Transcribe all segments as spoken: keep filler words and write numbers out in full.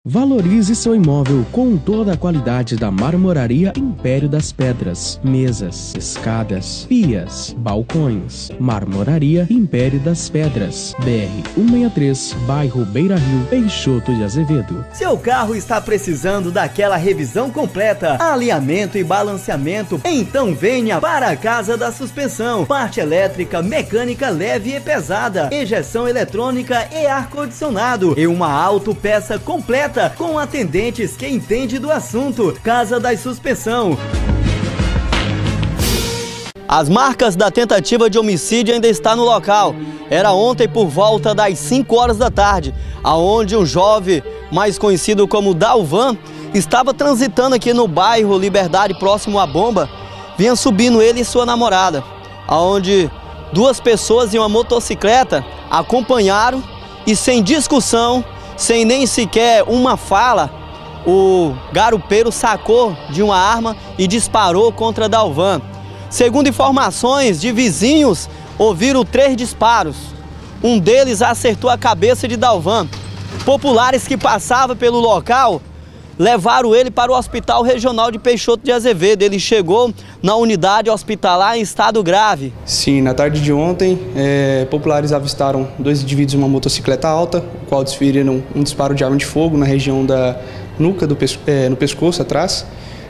Valorize seu imóvel com toda a qualidade da Marmoraria Império das Pedras. Mesas, escadas, pias, balcões. Marmoraria Império das Pedras. B R cento e sessenta e três, bairro Beira Rio, Peixoto de Azevedo. Seu carro está precisando daquela revisão completa, alinhamento e balanceamento? Então venha para a Casa da Suspensão. Parte elétrica, mecânica leve e pesada, injeção eletrônica e ar-condicionado. E uma autopeça completa com atendentes que entendem do assunto. Casa da Suspensão. As marcas da tentativa de homicídio ainda estão no local. Era ontem por volta das cinco horas da tarde, aonde um jovem, mais conhecido como Dalvan, estava transitando aqui no bairro Liberdade, próximo à bomba. Vinha subindo ele e sua namorada, aonde duas pessoas em uma motocicleta acompanharam e, sem discussão, sem nem sequer uma fala, o garupeiro sacou de uma arma e disparou contra Dalvan. Segundo informações de vizinhos, ouviram três disparos. Um deles acertou a cabeça de Dalvan. Populares que passavam pelo local levaram ele para o Hospital Regional de Peixoto de Azevedo. Ele chegou na unidade hospitalar em estado grave. Sim, na tarde de ontem, é, populares avistaram dois indivíduos em uma motocicleta alta, o qual desferiram um disparo de arma de fogo na região da nuca, do pes é, no pescoço atrás,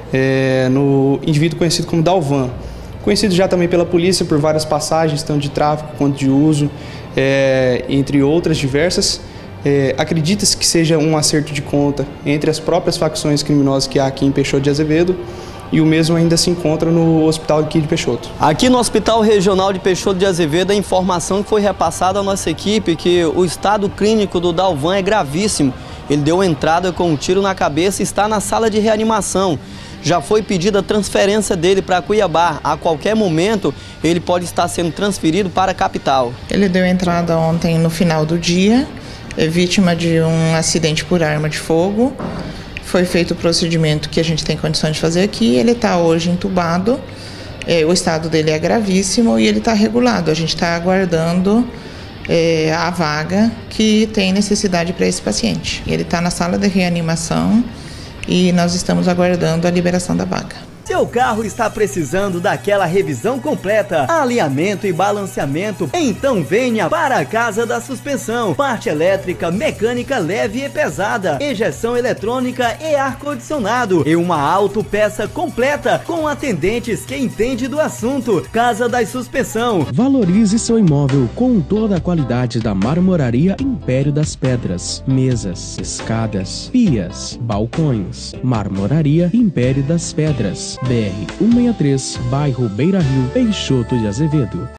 é, no indivíduo conhecido como Dalvan. Conhecido já também pela polícia por várias passagens, tanto de tráfico quanto de uso, é, entre outras diversas. É, acredita-se que seja um acerto de conta entre as próprias facções criminosas que há aqui em Peixoto de Azevedo, e o mesmo ainda se encontra no hospital aqui de Peixoto. Aqui no Hospital Regional de Peixoto de Azevedo, a informação que foi repassada à nossa equipe que o estado clínico do Dalvan é gravíssimo. Ele deu entrada com um tiro na cabeça e está na sala de reanimação. Já foi pedida a transferência dele para Cuiabá. A qualquer momento, ele pode estar sendo transferido para a capital. Ele deu entrada ontem no final do dia, é vítima de um acidente por arma de fogo. Foi feito o procedimento que a gente tem condições de fazer aqui. Ele está hoje entubado, é, o estado dele é gravíssimo e ele está regulado. A gente está aguardando é, a vaga que tem necessidade para esse paciente. Ele está na sala de reanimação e nós estamos aguardando a liberação da vaga. Seu carro está precisando daquela revisão completa, alinhamento e balanceamento? Então venha para a Casa da Suspensão. Parte elétrica, mecânica leve e pesada, injeção eletrônica e ar-condicionado. E uma autopeça completa com atendentes que entendem do assunto. Casa da Suspensão. Valorize seu imóvel com toda a qualidade da Marmoraria Império das Pedras. Mesas, escadas, pias, balcões. Marmoraria Império das Pedras. B R cento e sessenta e três, bairro Beira Rio, Peixoto de Azevedo.